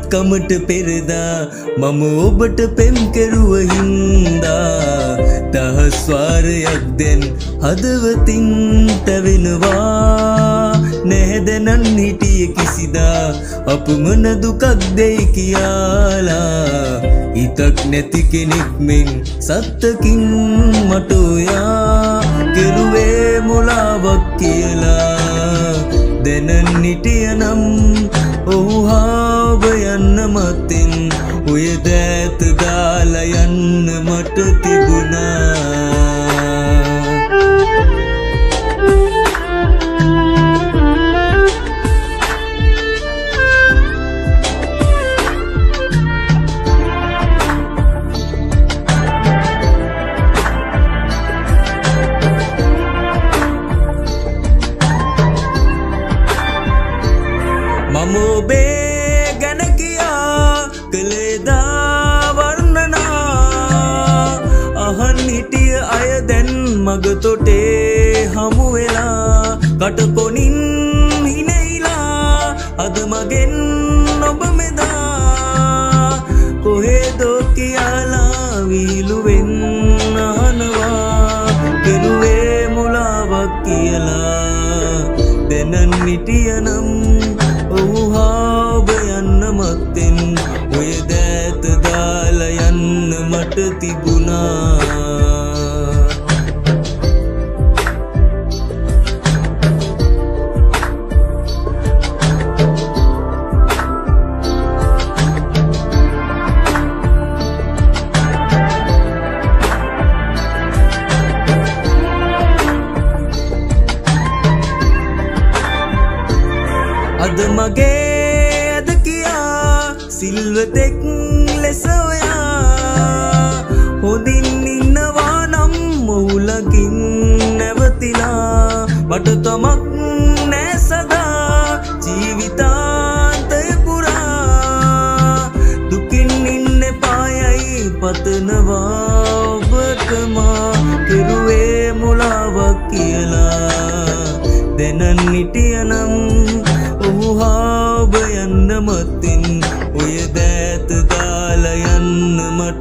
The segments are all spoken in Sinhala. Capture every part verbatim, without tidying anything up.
කමට පෙරදා මම ඔබට පෙම් කෙරුව හින්දා දහස් වාරයක් දැන් හදවතින් තැවෙනවා නැහැදැනන් හිටිය කිසිදා අපමණ දුකක් දෙයි කියාලා හිතක් නැති කෙනෙක් මෙන් සත්තකින් මට ඔයා කෙරුවේ මොලාවක් කියලා දැනන් හිටියනම් ඔහු හාව යන්න මතින් ඔය දෑත දාලා යන්න මට තිබුණා මම ඔබේ ගැන කියා කළේදා වර්ණනා අහන් හිටිය අය දැන් මග තොටේ හමු වෙලා කටකොනින් හිනෙයිලා අද මගෙන් ඔබ මෙදා කොහෙදෝ කියලා විහිළුවෙන් අහනවා කෙරුවේ මොලාවක් කියලා දැනන් හිටියනම් ඔහු හාව යන්න මත්තෙන් ඔය දෑත දාලා යන්න මට තිබුණා අද මගේ අද කියා සිල්වතෙක් ලෙස ඔයා හොඳින් ඉන්නවා නම් මොහුලකින් නැවතිලා මට තමක් නෑ සදා ජීවිතාන්තය පුරා දුකින් ඉන්න පායයි පතනවා ඔබටමා කෙරුවේ මොලාවක් කියලා දැනන් හිටියනම් ඔහු හාව යන්න මතින් ඔය දෑත දාලා යන්න මට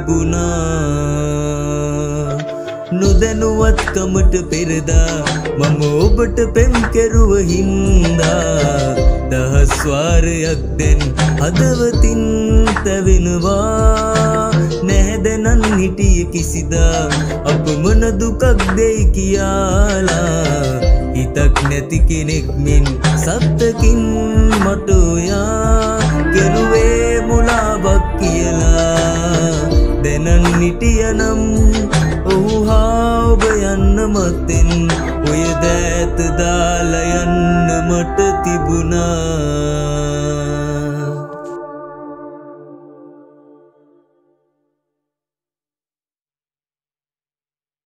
තිබුණා නොදැනුවත්කමට පෙරදා මම ඔබට පෙම් කෙරුව හින්දා දහස් වාරයක් දැන් හදවතින් තැවෙනවා නැහැදැනන් හිටිය කිසිදා අපමණ දුකක් දෙයි කියාලා හිතක් නැති කෙනෙක් මෙන් සත්තකින් මට ඔයා කෙරුවේ මොලාවක් කියලා දැනන් හිටියනම් ඔහු හාව යන්න මතෙන් ඔය දෑත දාලා යන්න මට තිබුණා